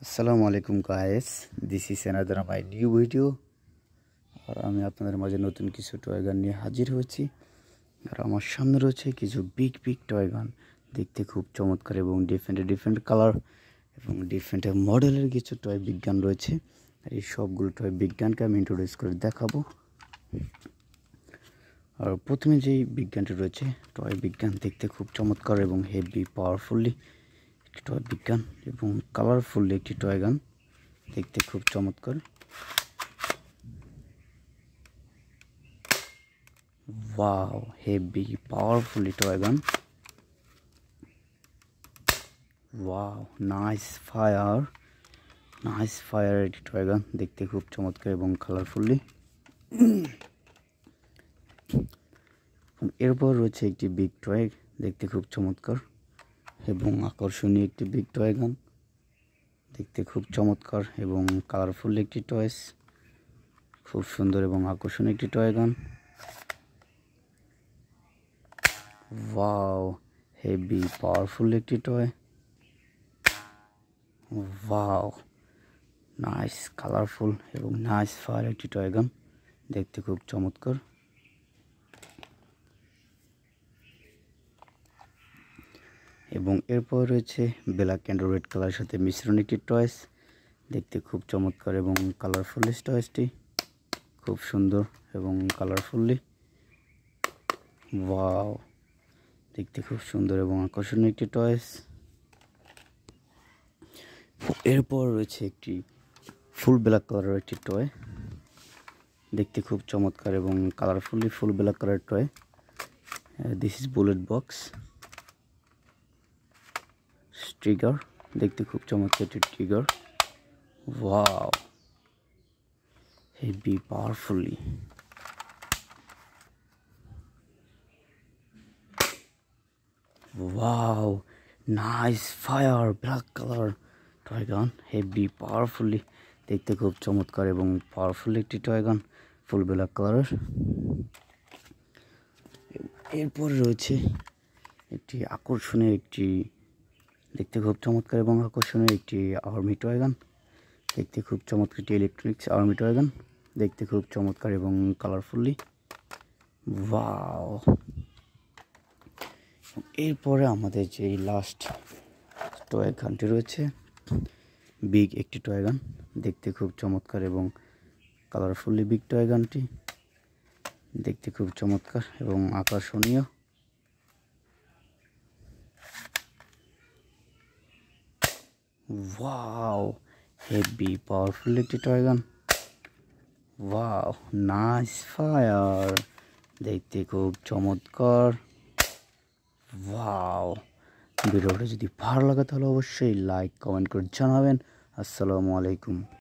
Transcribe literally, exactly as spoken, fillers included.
আসসালামু আলাইকুম guys, this is another my new video. আর আমি আপনাদের মাঝে নতুন কিছু টয় গান নিয়ে হাজির হয়েছি। আর আমার সামনে রয়েছে কিছু বিগ বিগ টয় গান, দেখতে খুব চমৎকার এবং ডিফারেন্ট ডিফারেন্ট কালার এবং ডিফারেন্ট মডেলের কিছু টয় বিজ্ঞান রয়েছে। আর এই সবগুলো টয় বিজ্ঞানকে আমি ইন্ট্রোডিউস করে দেখাবো। আর প্রথমে যেই বিজ্ঞানটি রয়েছে, টয় বিজ্ঞান দেখতে খুব চমৎকার এবং হেভি পাওয়ারফুলি একটি টয় বিজ্ঞান এবং কালারফুল একটি টয় গান, দেখতে খুব চমৎকার। Wow, heavy powerfully toy gun. Wow, nice fire, nice fire একটি টয় গান, দেখতে খুব চমৎকার এবং কালারফুলি। এরপর রয়েছে একটি বিগ টয়, দেখতে খুব চমৎকার এবং আকর্ষণীয় একটি বিগ টয় গান, দেখতে খুব চমৎকার এবং কালারফুল একটি টয়েস, খুব সুন্দর এবং আকর্ষণীয় একটি toy gun. Wow, heavy powerful একটি টয়। ওয়াও, নাইস কালারফুল এবং নাইস ফায়ার একটি টয় গান, দেখতে খুব চমৎকার। এবং এরপর রয়েছে ব্ল্যাক অ্যান্ড রেড কালারের সাথে মিশ্রণ একটি টয়েস, দেখতে খুব চমৎকার এবং কালারফুল টয়েসটি, খুব সুন্দর এবং কালারফুলি। ওয়াও, দেখতে খুব সুন্দর এবং আকর্ষণীয় একটি টয়েস। এরপর রয়েছে একটি ফুল ব্ল্যাক কালারের একটি টয়, দেখতে খুব চমৎকার এবং কালারফুলি ফুল ব্ল্যাক কালারের toy. This is bullet box trigger, দেখতে খুব চমৎকার একটি trigger. Wow, heavy powerfully. Wow, nice fire black colour toy gun, heavy powerfully, দেখতে খুব চমৎকার এবং পাওয়ারফুল একটি টয় গান, ফুল ব্ল্যাক কালারের। এরপরে রয়েছে একটি আকর্ষণীয় একটি, দেখতে খুব চমৎকার এবং আকর্ষণীয় একটি আর্মি টয় গান, দেখতে খুব চমৎকার একটি ইলেকট্রনিক্স আর্মি টয় গান, দেখতে খুব চমৎকার এবং কালারফুলি। ওয়াও, এরপরে আমাদের যে লাস্ট টয় গানটি রয়েছে, বিগ একটি টয় গান, দেখতে খুব চমৎকার এবং কালারফুলি বিগ টয় গানটি, দেখতে খুব চমৎকার এবং আকর্ষণীয়। ওয়াও, হেভি পাওয়ারফুল একটি toy gun. Wow, nice fire, দেখতে খুব চমৎকার। ওয়াও, ভিডিওটা যদি ভালো লাগে তাহলে অবশ্যই লাইক কমেন্ট করে জানাবেন। আসসালামু আলাইকুম।